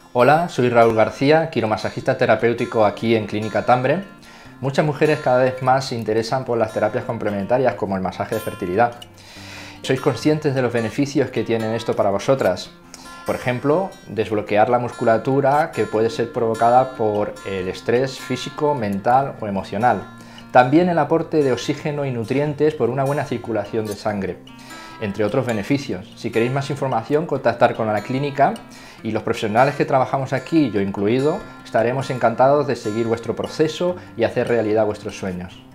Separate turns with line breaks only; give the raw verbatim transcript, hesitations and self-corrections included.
Hola, soy Raúl García, quiromasajista terapéutico aquí en Clínica Tambre. Muchas mujeres cada vez más se interesan por las terapias complementarias como el masaje de fertilidad. ¿Sois conscientes de los beneficios que tienen esto para vosotras? Por ejemplo, desbloquear la musculatura que puede ser provocada por el estrés físico, mental o emocional. También el aporte de oxígeno y nutrientes por una buena circulación de sangre, entre otros beneficios. Si queréis más información, contactar con la clínica y los profesionales que trabajamos aquí, yo incluido, estaremos encantados de seguir vuestro proceso y hacer realidad vuestros sueños.